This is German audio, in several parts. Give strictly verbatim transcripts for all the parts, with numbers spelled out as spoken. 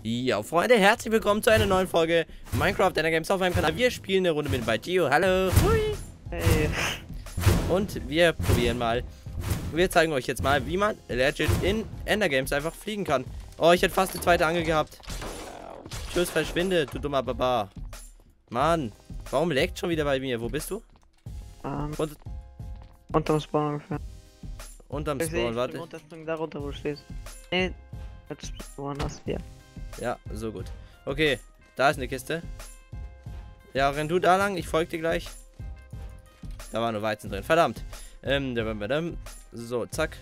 Ja, Freunde, herzlich willkommen zu einer neuen Folge Minecraft Energames auf meinem Kanal. Wir spielen eine Runde mit bei Gio. Hallo. Hui. Hey. Und wir probieren mal. Wir zeigen euch jetzt mal, wie man legit in Endergames einfach fliegen kann. Oh, ich hätte fast die zweite Angel gehabt. Tschüss, verschwinde, du dummer Barbar. Mann, warum laggt schon wieder bei mir? Wo bist du? Um, Und, unterm Spawn ungefähr. unterm Ich Spawn, seh, warte. runter, spring da runter, wo du stehst. Nee, jetzt woanders hier. Ja, so gut. Okay, da ist eine Kiste. Ja, renn du da lang, ich folge dir gleich. Da war nur Weizen drin, verdammt. Ähm, so, zack.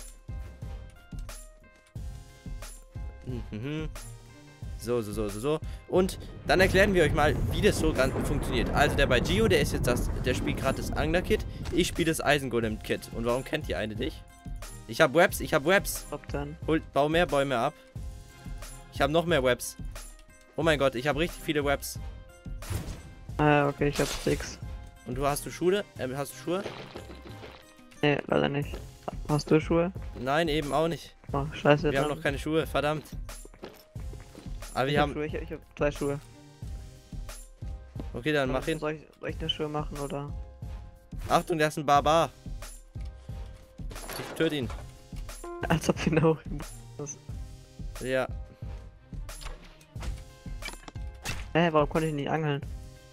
Mhm. So, so, so, so, so. Und dann erklären wir euch mal, wie das so ganz funktioniert. Also der bei Gio, der ist jetzt das, der spielt gerade das Angler-Kit. Ich spiele das Eisengolem-Kit. Und warum kennt ihr eine dich? Ich habe Webs, ich habe Webs. Ob dann. Hol, bau mehr Bäume ab. Ich habe noch mehr Webs. Oh mein Gott, ich habe richtig viele Webs. Ah, okay, ich hab Sticks. Und du hast du Schuhe? Äh, hast du Schuhe? Nee, leider nicht. Hast du Schuhe? Nein, eben auch nicht. Oh, scheiße. Wir haben noch keine Schuhe, verdammt. Aber ich wir hab haben... Schuhe, ich, ich hab zwei Schuhe. Okay, dann mach ihn. Soll ich, soll ich eine Schuhe machen, oder? Achtung, der ist ein Barbar. Ich töte ihn. Als ob wir noch... Ja. Hä, warum konnte ich nicht angeln?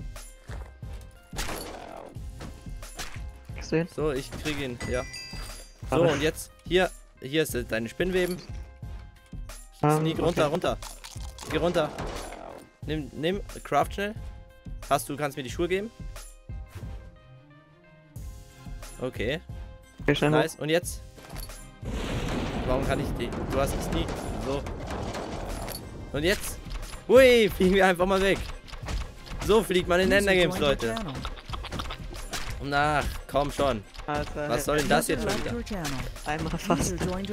Kriegst du hin? So, ich kriege ihn, ja. So, Aber- und jetzt, hier, hier ist deine Spinnweben. Ähm, Sneak runter, okay. runter. Geh runter. Nimm, nimm, craft schnell. Hast du, kannst mir die Schuhe geben? Okay, Okay, schnell nice. Und jetzt? Warum kann ich die? Du hast gesneakt. So. Und jetzt? Hui, fliegen wir einfach mal weg. So fliegt man in Endergames, Leute. Na, komm schon. hoch. Alter, Was soll denn das jetzt schon wieder? einmal fast.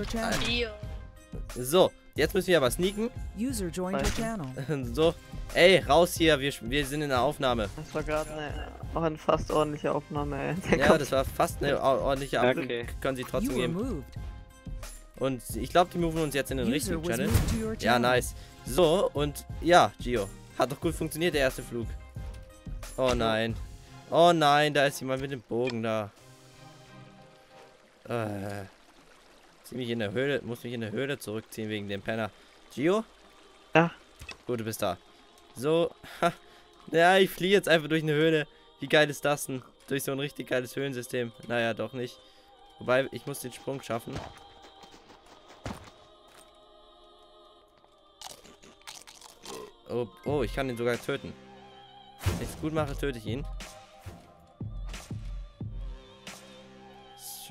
So, jetzt müssen wir aber sneaken. User joined your channel. So, ey, raus hier, wir, wir sind in der Aufnahme. Das war gerade eine, auch eine fast ordentliche Aufnahme, ey. Der Ja, kommt- das war fast eine or- ordentliche Ab Okay. Können sie You trotzdem were geben. moved. Und ich glaube, die moven uns jetzt in den User richtigen was Channel. moved to your Ja, channel. nice. So, und ja, Gio. Hat doch gut funktioniert, der erste Flug. Oh nein. Oh nein, da ist jemand mit dem Bogen da. Äh. Zieh mich in der Höhle, muss mich in der Höhle zurückziehen wegen dem Penner. Gio? Ja. Gut, du bist da. So. Ha. Ja, ich fliehe jetzt einfach durch eine Höhle. Wie geil ist das denn? Durch so ein richtig geiles Höhlensystem. Naja, doch nicht. Wobei, ich muss den Sprung schaffen. Oh, oh, ich kann ihn sogar töten. Wenn ich es gut mache, töte ich ihn. So.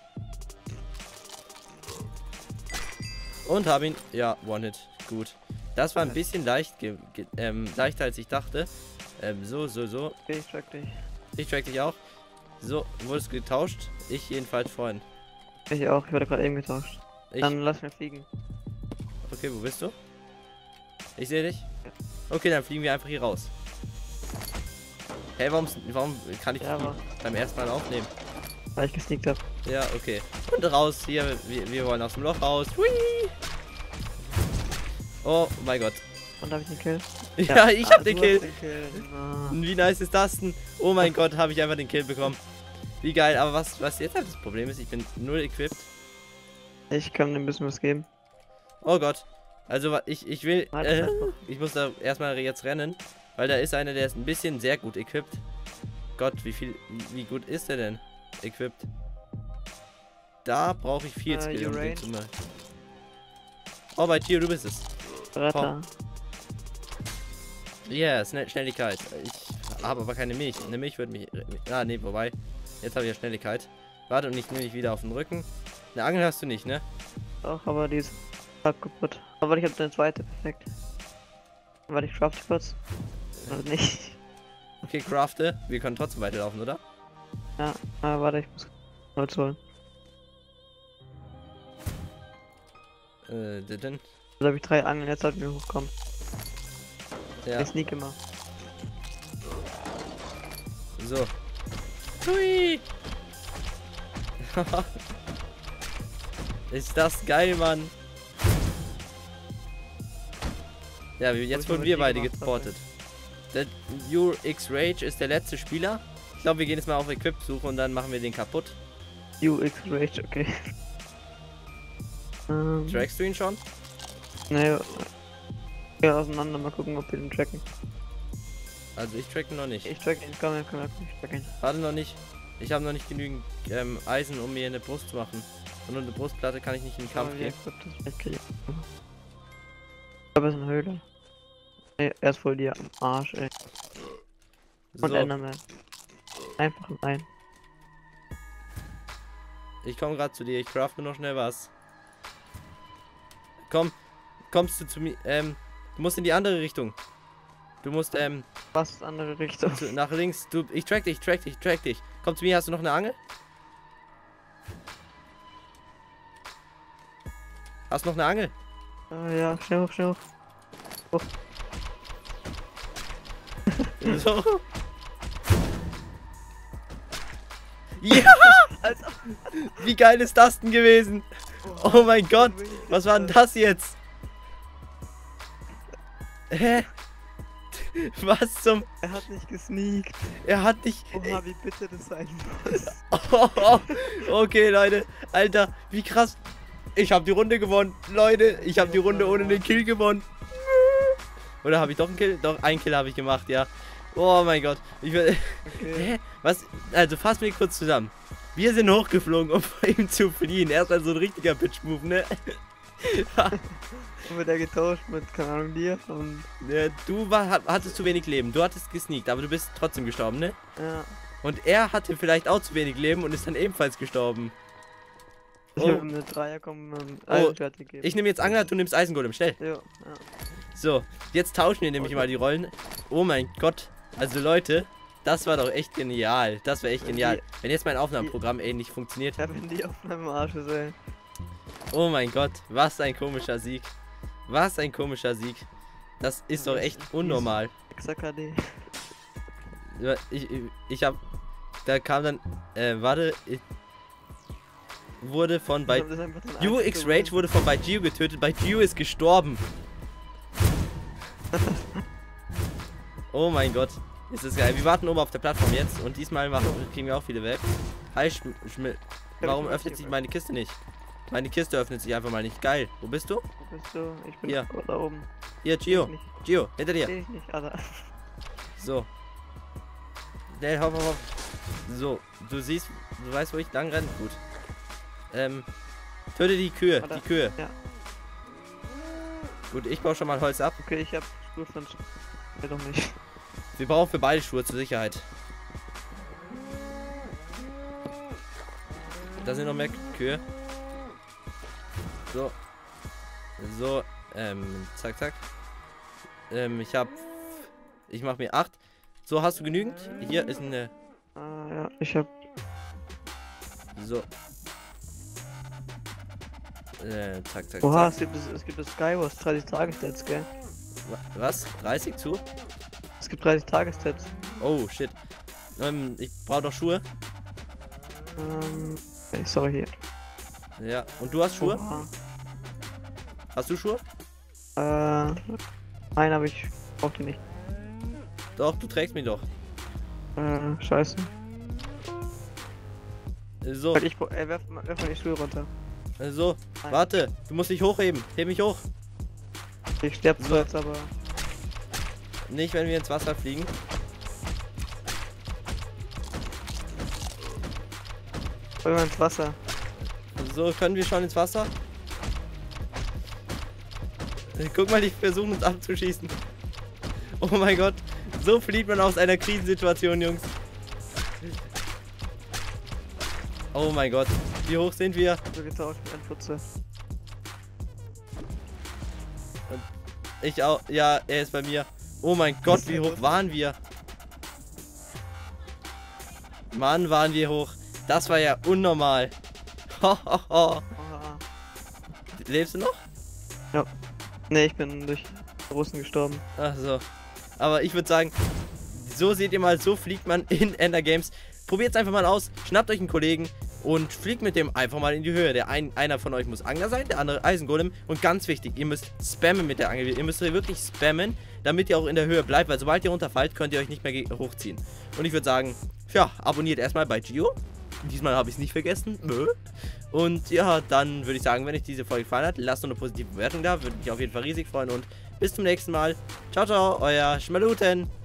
Und habe ihn. Ja, One-Hit. Gut. Das war ein bisschen leicht ge ge ähm, leichter als ich dachte. Ähm, so, so, so. Okay, ich track dich. Ich track dich auch. So, wurdest getauscht? Ich jedenfalls vorhin. Ich auch, ich wurde gerade eben getauscht. Ich. Dann lass mich fliegen. Okay, wo bist du? Ich sehe dich. Okay, dann fliegen wir einfach hier raus. Hey, warum, warum kann ich Ja, die aber beim ersten Mal aufnehmen? weil ich gesneakt hab. Ja, okay. Und raus hier. Wir, wir wollen aus dem Loch raus. Hui! Oh mein Gott. Und hab ich den Kill? Ja, ich hab Ah, den du Kill. hast den Kill. Ah. Wie nice ist das denn? Oh mein Gott, habe ich einfach den Kill bekommen. Wie geil. Aber was, was jetzt halt das Problem ist, ich bin null equipped. Ich kann dem ein bisschen was geben. Oh Gott. Also wa- ich, ich will. Warte, Äh, einfach. ich muss da erstmal jetzt rennen. Weil da ist einer, der ist ein bisschen sehr gut equipped. Gott, wie viel. Wie, wie gut ist der denn? Equipped. Da brauche ich viel Äh, Skill, um den Urain. zu machen. Oh, bei Tio, du bist es. Bretter. Ja, yeah, Schnell Schnelligkeit. Ich habe aber keine Milch. Eine Milch würde mich. Ah, nee, wobei. Jetzt habe ich ja Schnelligkeit. Warte, und ich nehme dich wieder auf den Rücken. Eine Angel hast du nicht, ne? Doch, aber die ist halb kaputt. Aber ich hab eine zweite, perfekt. Warte, ich craft kurz. Oder nicht? Okay, crafte. Wir können trotzdem weiterlaufen, oder? Ja, ah, warte, ich muss Holz holen. Äh, denn. Jetzt habe ich drei Angeln, jetzt sollten wir hochkommen. Ja. Ich sneak immer. So. Hui! Ist das geil, Mann. Ja, jetzt wurden wir beide geportet. Der U X Rage ist der letzte Spieler. Ich glaube, wir gehen jetzt mal auf Equip-Suche und dann machen wir den kaputt. U X Rage, okay. ähm, Trackst du ihn schon? Ne, ja, auseinander, mal gucken, ob wir den tracken. Also ich track ihn noch nicht. Ich track ihn, komm, komm, komm, ich track ihn. Warte noch nicht. Ich habe noch nicht genügend ähm, Eisen, um mir eine Brust zu machen. Und eine Brustplatte kann ich nicht in den Kampf gehen. Ich glaube, es ist eine Höhle. Nee, er ist voll dir am Arsch, ey. Und So, Enderman. Einfach ein. ich komme gerade zu dir. Ich crafte noch schnell was. Komm, kommst du zu mir? Ähm, du musst in die andere Richtung. Du musst, ähm, Was ist andere Richtung? zu, nach links. Du, ich track dich, track dich, track dich. Komm zu mir, hast du noch eine Angel? Hast du noch eine Angel? Äh, ja, schnell hoch, schnell hoch. hoch. So. Ja! Alter. Wie geil ist das denn gewesen? Oh mein Gott, was war denn das jetzt? Hä? Was zum... Er hat nicht gesneakt. Er hat nicht... Oha, wie bitte das sein muss. Oh, oh, okay, Leute. Alter, wie krass. Ich habe die Runde gewonnen. Leute, ich habe die Runde ohne den Kill gewonnen. Oder habe ich doch einen Kill? Doch, einen Kill habe ich gemacht, ja. Oh mein Gott. Ich will... Okay. Hä? Was? Also fassen wir kurz zusammen. Wir sind hochgeflogen, um vor ihm zu fliehen. Er ist also ein richtiger Bitch-Move, ne? Und wird er getauscht mit, keine Ahnung, dir und... Ja, du war, hattest zu wenig Leben. Du hattest gesneakt, aber du bist trotzdem gestorben, ne? Ja. Und er hatte vielleicht auch zu wenig Leben und ist dann ebenfalls gestorben. Ich Oh. habe ihm eine Dreier kommen und Oh, Eisenschwert gegeben. Ich nehme jetzt Angler, du nimmst Eisengolem, schnell. Ja, ja. So, jetzt tauschen wir nämlich Okay. mal die Rollen. Oh mein Gott. Also Leute, das war doch echt genial. Das war echt genial. Wenn jetzt mein Aufnahmeprogramm ähnlich funktioniert. Ja, wenn die auf meinem Arsch ist, ey. Oh mein Gott, was ein komischer Sieg. Was ein komischer Sieg. Das ist doch echt unnormal. X K D. Ja, Ich, ich, ich hab... Da kam dann... Äh, warte... Ich, wurde von bei... U X Rage wurde von bei Gio getötet. Bei Gio ist gestorben. Oh mein Gott. Ist das geil. Wir warten oben auf der Plattform jetzt. Und diesmal machen, kriegen wir auch viele weg. Hi, Schm Schm Warum öffnet sich meine Kiste nicht? Meine Kiste öffnet sich einfach mal nicht. Geil. Wo bist du? Wo bist du? Ich bin Hier. da oben. Hier, Gio. Seh ich nicht. Gio, hinter dir. Seh ich nicht, Alter. So. Schnell, hopp, hopp, hopp. So, du siehst, du weißt, wo ich lang renne? Gut. Ähm, töte die Kühe, Warte. die Kühe. Ja. Gut, ich baue schon mal Holz ab. Okay, ich hab Stuhl von... Nee, doch nicht. Wir brauchen für beide Schuhe zur Sicherheit. Da sind noch mehr Kühe. So. So, ähm, zack, zack. Ähm, ich hab... Ich mach mir acht. So, hast du genügend? Hier ist eine... Ah, ja, ich hab... So. Äh, zack, zack, Oha, zack. es gibt, es gibt das Skywars dreißig Tagesstats, gell? Wa- Was? dreißig zu? Es gibt dreißig Tagesstats. Oh, shit. Ähm, ich brauche noch Schuhe. Ähm, okay, sorry hier. Ja. Und du hast Schuhe? Oha. Hast du Schuhe? Äh, nein, aber ich brauch die nicht. Doch, du trägst mich doch. Äh, scheiße. Äh, So, Weil ich, bra- äh, werf, mal- werf mal die Schuhe runter. äh, so. Nein. Warte, du musst dich hochheben. Heb mich hoch. Ich sterb So. zwar jetzt, aber... Nicht, wenn wir ins Wasser fliegen. Wollen wir ins Wasser? So, können wir schon ins Wasser? Äh, Guck mal, die versuchen uns abzuschießen. Oh mein Gott. So flieht man aus einer Krisensituation, Jungs. Oh mein Gott. Wie hoch sind wir? So getauscht mit einem Putze. Ich auch. Ja, er ist bei mir. Oh mein Gott, wie hoch waren wir? Mann, waren wir hoch. Das war ja unnormal. Ho, ho, ho. Oha. Lebst du noch? Ne, ich bin durch Russen gestorben. Ach so. Aber ich würde sagen, so seht ihr mal, so fliegt man in Ender Games. Probiert es einfach mal aus. Schnappt euch einen Kollegen. und fliegt mit dem einfach mal in die Höhe. Der ein, einer von euch muss Angler sein, der andere Eisengolem. Und ganz wichtig, ihr müsst spammen mit der Angel. Ihr müsst wirklich spammen, damit ihr auch in der Höhe bleibt, weil sobald ihr runterfallt, könnt ihr euch nicht mehr hochziehen. Und ich würde sagen, ja, abonniert erstmal bei Gio. Diesmal habe ich es nicht vergessen. Und ja, dann würde ich sagen, wenn euch diese Folge gefallen hat, lasst eine positive Bewertung da. Würde mich auf jeden Fall riesig freuen. Und bis zum nächsten Mal. Ciao, ciao, euer Schmaluten.